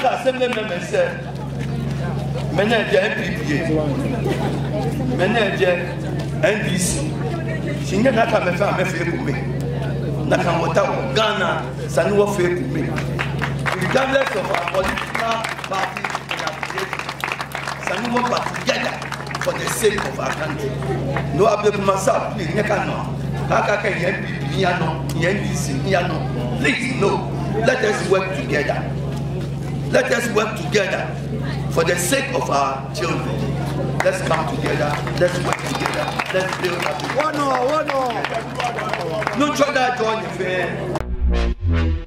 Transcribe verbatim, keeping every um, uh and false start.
Naka assembly members said, Manager M P P A, Manager N D C, Shinga Naka Mefa Mefe, Naka Mota, Ghana, Sanuwa Fe, regardless of our political party Sanuwa party together for the sake of our country. No Ablekuma South, please, Nekano, Naka N P P, N D C, please, no. Let us work together. Let us work together for the sake of our children. Let's come together. Let's work together. Let's build up. One more, one more. No trouble, join the fair.